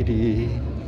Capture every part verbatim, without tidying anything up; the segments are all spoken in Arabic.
سيدي.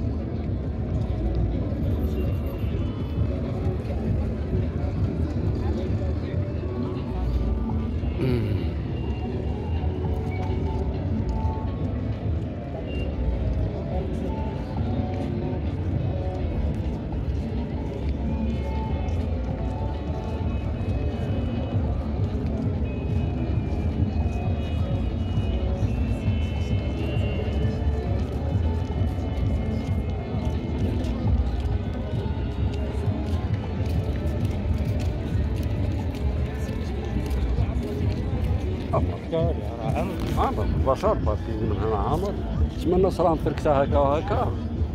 عامر بشر باركينج من هنا عامر تمنى صراحة تركتها هكا وهكا.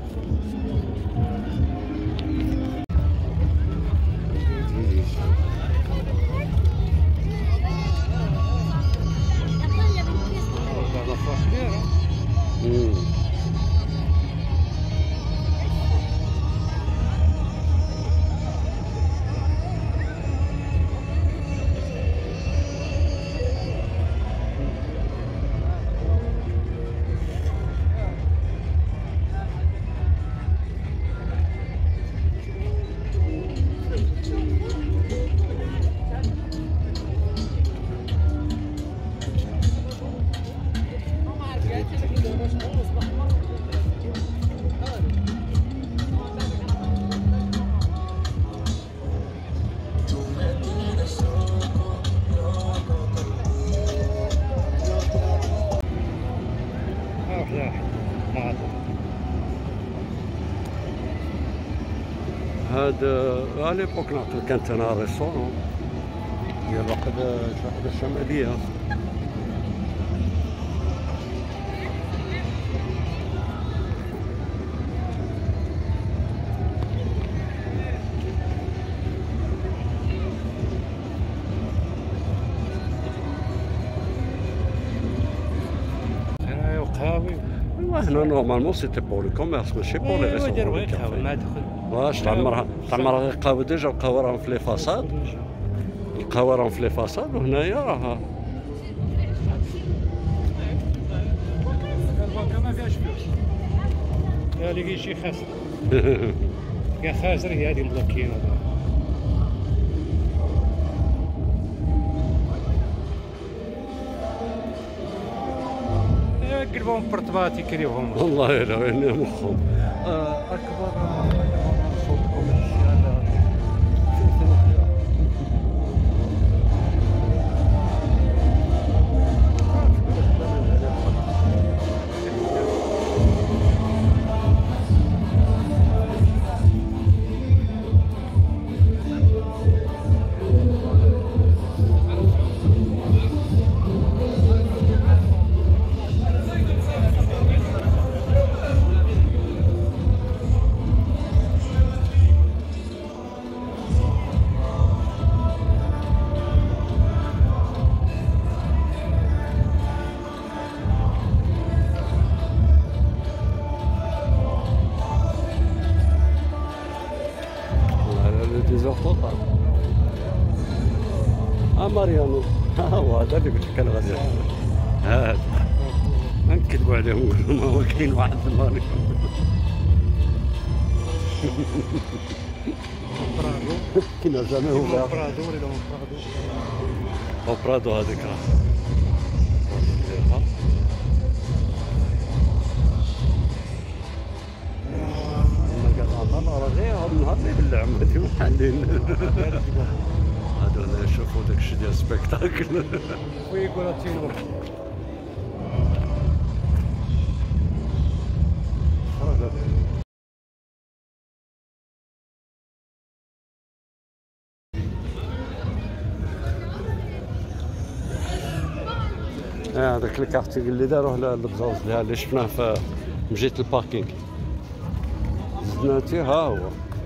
هذا على ليبوك نعقل كانت انا ريستورون ديال الوحدة الوحدة الشمالية. هنا وقهاوي. هنا نورمالمون سيتي بور لو كوميرس ماشي بور لي ريستورون. ما دخل واش تعمرها تعمرها القهوة ديجا القهوة راهم في لي فاصاد، القهوة راهم في لي فاصاد وهنايا راها البنكة ما فيهاش فلوس. لا اللي شي خاسر. كاع خاسر هي هادي مبلوكين. قلبهم برطبات يكريوهم. والله الا وين مخهم. اكبر سوق كوميرسيال توتال. ها ماريانو ها هو هذا اللي قلت لك انا غادي هذا ما نكذبوا عليهم نقولوا ما هو كاين واحد ماريانو. برادو كاين جامي هو برادو ولا برادو برادو هذيك راه غير هاد النهار اللي باللعم هادي محلين هادو هنا يشوفوا داكشي ديال سبيكتاكل ويقولوا تينور. اه هذاك الكارتيك اللي داروه للبزاز اللي شفناه في مجية الباركينغ زدناتي ها هو.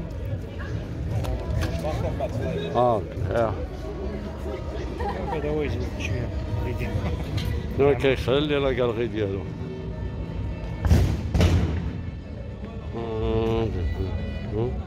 اه اه هذا هو يجي شويه غيدير. هو كيخلي لا كالغي ديالو. اه